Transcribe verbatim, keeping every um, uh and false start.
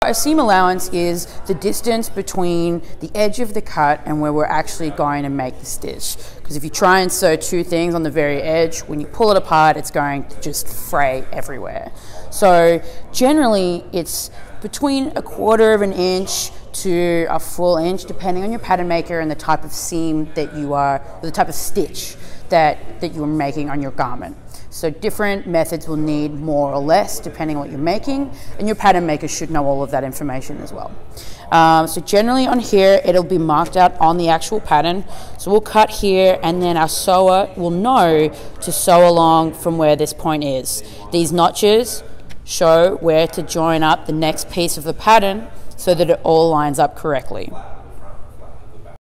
A seam allowance is the distance between the edge of the cut and where we're actually going to make the stitch. Because if you try and sew two things on the very edge, when you pull it apart, it's going to just fray everywhere. So generally, it's between a quarter of an inch to a full inch, depending on your pattern maker and the type of seam that you are, or the type of stitch that, that you are making on your garment. So different methods will need more or less depending on what you're making, and your pattern maker should know all of that information as well. Um, so generally on here, it'll be marked out on the actual pattern. So we'll cut here, and then our sewer will know to sew along from where this point is. These notches show where to join up the next piece of the pattern so that it all lines up correctly.